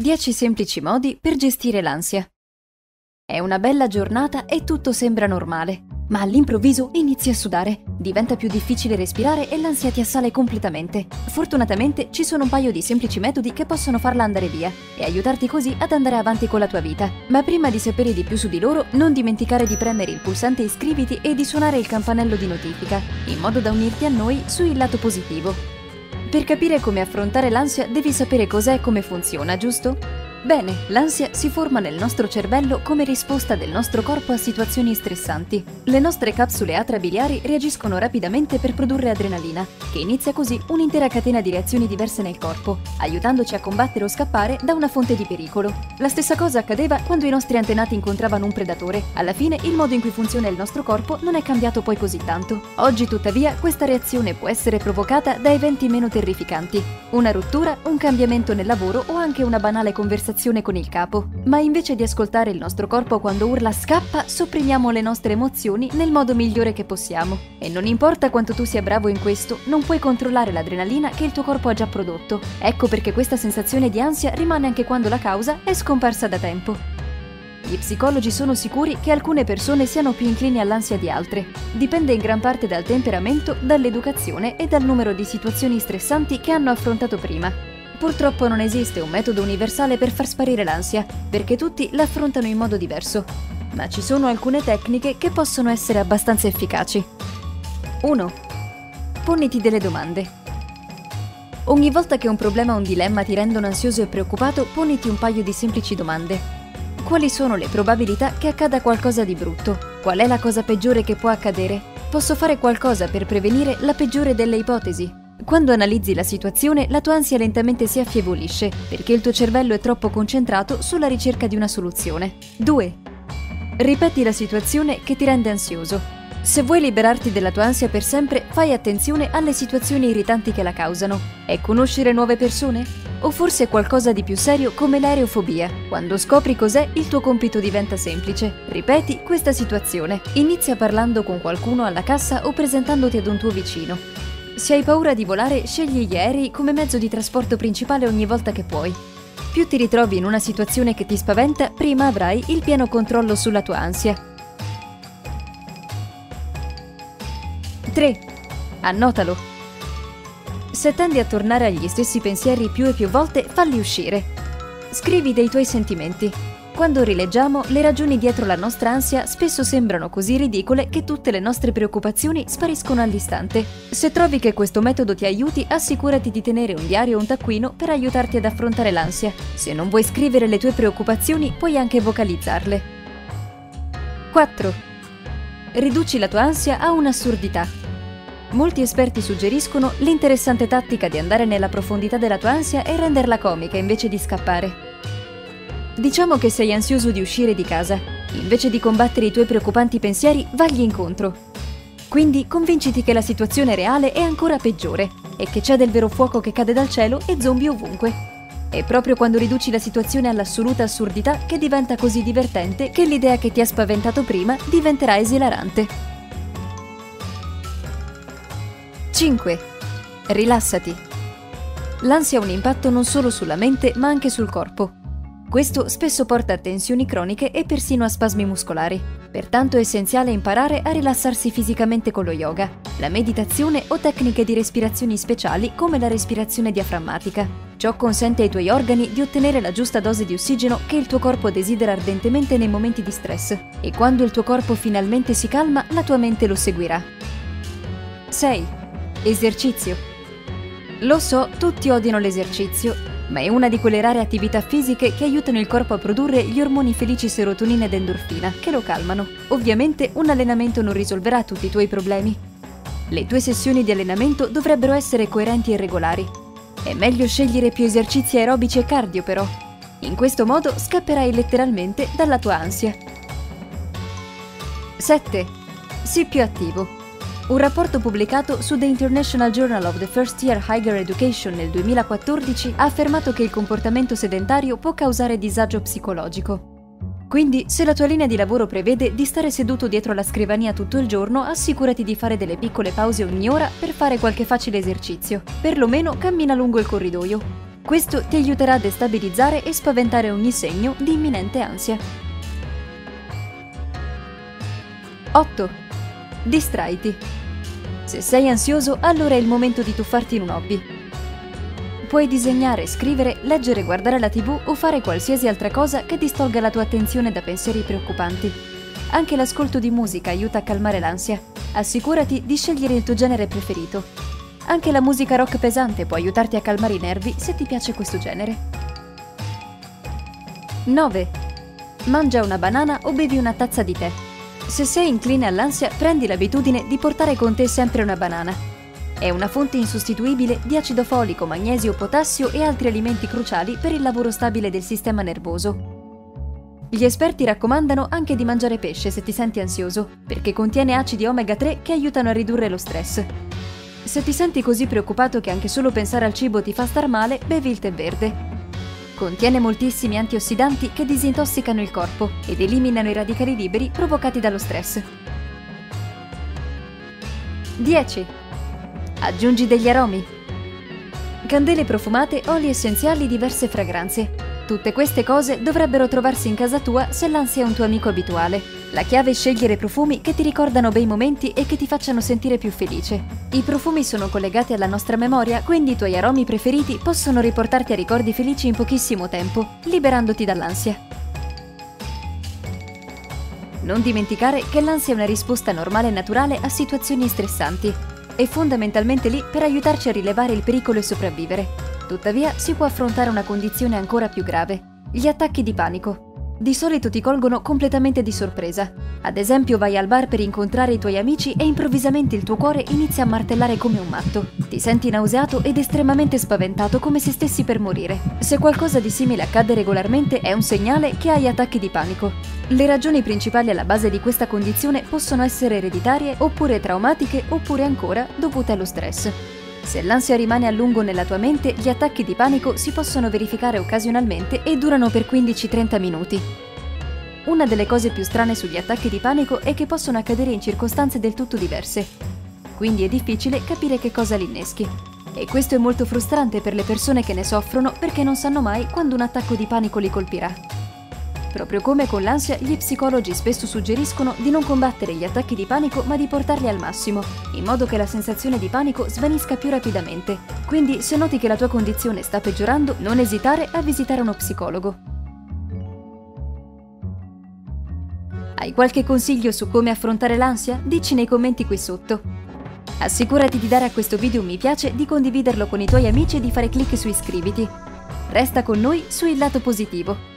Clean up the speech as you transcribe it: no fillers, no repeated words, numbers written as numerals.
10 semplici modi per gestire l'ansia. È una bella giornata e tutto sembra normale, ma all'improvviso inizi a sudare, diventa più difficile respirare e l'ansia ti assale completamente. Fortunatamente ci sono un paio di semplici metodi che possono farla andare via e aiutarti così ad andare avanti con la tua vita. Ma prima di sapere di più su di loro, non dimenticare di premere il pulsante iscriviti e di suonare il campanello di notifica, in modo da unirti a noi sul lato positivo. Per capire come affrontare l'ansia devi sapere cos'è e come funziona, giusto? Bene, l'ansia si forma nel nostro cervello come risposta del nostro corpo a situazioni stressanti. Le nostre capsule atrabiliari reagiscono rapidamente per produrre adrenalina, che inizia così un'intera catena di reazioni diverse nel corpo, aiutandoci a combattere o scappare da una fonte di pericolo. La stessa cosa accadeva quando i nostri antenati incontravano un predatore. Alla fine, il modo in cui funziona il nostro corpo non è cambiato poi così tanto. Oggi, tuttavia, questa reazione può essere provocata da eventi meno terrificanti. Una rottura, un cambiamento nel lavoro o anche una banale conversazione con il capo. Ma invece di ascoltare il nostro corpo quando urla scappa, sopprimiamo le nostre emozioni nel modo migliore che possiamo. E non importa quanto tu sia bravo in questo, non puoi controllare l'adrenalina che il tuo corpo ha già prodotto. Ecco perché questa sensazione di ansia rimane anche quando la causa è scomparsa da tempo. Gli psicologi sono sicuri che alcune persone siano più inclini all'ansia di altre. Dipende in gran parte dal temperamento, dall'educazione e dal numero di situazioni stressanti che hanno affrontato prima. Purtroppo non esiste un metodo universale per far sparire l'ansia, perché tutti l'affrontano in modo diverso. Ma ci sono alcune tecniche che possono essere abbastanza efficaci. 1. Poniti delle domande. Ogni volta che un problema o un dilemma ti rendono ansioso e preoccupato, poniti un paio di semplici domande. Quali sono le probabilità che accada qualcosa di brutto? Qual è la cosa peggiore che può accadere? Posso fare qualcosa per prevenire la peggiore delle ipotesi? Quando analizzi la situazione, la tua ansia lentamente si affievolisce, perché il tuo cervello è troppo concentrato sulla ricerca di una soluzione. 2. Ripeti la situazione che ti rende ansioso. Se vuoi liberarti della tua ansia per sempre, fai attenzione alle situazioni irritanti che la causano. È conoscere nuove persone? O forse qualcosa di più serio come l'aerofobia? Quando scopri cos'è, il tuo compito diventa semplice. Ripeti questa situazione. Inizia parlando con qualcuno alla cassa o presentandoti ad un tuo vicino. Se hai paura di volare, scegli gli aerei come mezzo di trasporto principale ogni volta che puoi. Più ti ritrovi in una situazione che ti spaventa, prima avrai il pieno controllo sulla tua ansia. 3. Annotalo. Se tendi a tornare agli stessi pensieri più e più volte, falli uscire. Scrivi dei tuoi sentimenti. Quando rileggiamo, le ragioni dietro la nostra ansia spesso sembrano così ridicole che tutte le nostre preoccupazioni spariscono all'istante. Se trovi che questo metodo ti aiuti, assicurati di tenere un diario o un taccuino per aiutarti ad affrontare l'ansia. Se non vuoi scrivere le tue preoccupazioni, puoi anche vocalizzarle. 4. Riduci la tua ansia a un'assurdità. Molti esperti suggeriscono l'interessante tattica di andare nella profondità della tua ansia e renderla comica invece di scappare. Diciamo che sei ansioso di uscire di casa. Invece di combattere i tuoi preoccupanti pensieri, vagli incontro. Quindi convinciti che la situazione reale è ancora peggiore e che c'è del vero fuoco che cade dal cielo e zombie ovunque. È proprio quando riduci la situazione all'assoluta assurdità che diventa così divertente che l'idea che ti ha spaventato prima diventerà esilarante. 5. Rilassati. L'ansia ha un impatto non solo sulla mente ma anche sul corpo. Questo spesso porta a tensioni croniche e persino a spasmi muscolari. Pertanto è essenziale imparare a rilassarsi fisicamente con lo yoga, la meditazione o tecniche di respirazioni speciali come la respirazione diaframmatica. Ciò consente ai tuoi organi di ottenere la giusta dose di ossigeno che il tuo corpo desidera ardentemente nei momenti di stress. E quando il tuo corpo finalmente si calma, la tua mente lo seguirà. 6. Esercizio. Lo so, tutti odiano l'esercizio, ma è una di quelle rare attività fisiche che aiutano il corpo a produrre gli ormoni felici serotonina ed endorfina, che lo calmano. Ovviamente un allenamento non risolverà tutti i tuoi problemi. Le tue sessioni di allenamento dovrebbero essere coerenti e regolari. È meglio scegliere più esercizi aerobici e cardio però. In questo modo scapperai letteralmente dalla tua ansia. 7. Sii più attivo. Un rapporto pubblicato su The International Journal of the First Year Higher Education nel 2014 ha affermato che il comportamento sedentario può causare disagio psicologico. Quindi, se la tua linea di lavoro prevede di stare seduto dietro la scrivania tutto il giorno, assicurati di fare delle piccole pause ogni ora per fare qualche facile esercizio. Perlomeno cammina lungo il corridoio. Questo ti aiuterà a destabilizzare e spaventare ogni segno di imminente ansia. 8. Distraiti. Se sei ansioso, allora è il momento di tuffarti in un hobby. Puoi disegnare, scrivere, leggere, guardare la TV o fare qualsiasi altra cosa che distolga la tua attenzione da pensieri preoccupanti. Anche l'ascolto di musica aiuta a calmare l'ansia. Assicurati di scegliere il tuo genere preferito. Anche la musica rock pesante può aiutarti a calmare i nervi se ti piace questo genere. 9. Mangia una banana o bevi una tazza di tè. Se sei incline all'ansia, prendi l'abitudine di portare con te sempre una banana. È una fonte insostituibile di acido folico, magnesio, potassio e altri alimenti cruciali per il lavoro stabile del sistema nervoso. Gli esperti raccomandano anche di mangiare pesce se ti senti ansioso, perché contiene acidi omega 3 che aiutano a ridurre lo stress. Se ti senti così preoccupato che anche solo pensare al cibo ti fa star male, bevi il tè verde. Contiene moltissimi antiossidanti che disintossicano il corpo ed eliminano i radicali liberi provocati dallo stress. 10. Aggiungi degli aromi. Candele profumate, oli essenziali, diverse fragranze. Tutte queste cose dovrebbero trovarsi in casa tua se l'ansia è un tuo amico abituale. La chiave è scegliere profumi che ti ricordano bei momenti e che ti facciano sentire più felice. I profumi sono collegati alla nostra memoria, quindi i tuoi aromi preferiti possono riportarti a ricordi felici in pochissimo tempo, liberandoti dall'ansia. Non dimenticare che l'ansia è una risposta normale e naturale a situazioni stressanti. È fondamentalmente lì per aiutarci a rilevare il pericolo e sopravvivere. Tuttavia, si può affrontare una condizione ancora più grave: gli attacchi di panico. Di solito ti colgono completamente di sorpresa. Ad esempio, vai al bar per incontrare i tuoi amici e improvvisamente il tuo cuore inizia a martellare come un matto. Ti senti nauseato ed estremamente spaventato, come se stessi per morire. Se qualcosa di simile accade regolarmente, è un segnale che hai attacchi di panico. Le ragioni principali alla base di questa condizione possono essere ereditarie, oppure traumatiche, oppure ancora dovute allo stress. Se l'ansia rimane a lungo nella tua mente, gli attacchi di panico si possono verificare occasionalmente e durano per 15-30 minuti. Una delle cose più strane sugli attacchi di panico è che possono accadere in circostanze del tutto diverse. Quindi è difficile capire che cosa li inneschi. E questo è molto frustrante per le persone che ne soffrono, perché non sanno mai quando un attacco di panico li colpirà. Proprio come con l'ansia, gli psicologi spesso suggeriscono di non combattere gli attacchi di panico, ma di portarli al massimo, in modo che la sensazione di panico svanisca più rapidamente. Quindi, se noti che la tua condizione sta peggiorando, non esitare a visitare uno psicologo. Hai qualche consiglio su come affrontare l'ansia? Dici nei commenti qui sotto. Assicurati di dare a questo video un mi piace, di condividerlo con i tuoi amici e di fare clic su iscriviti. Resta con noi su Il Lato Positivo.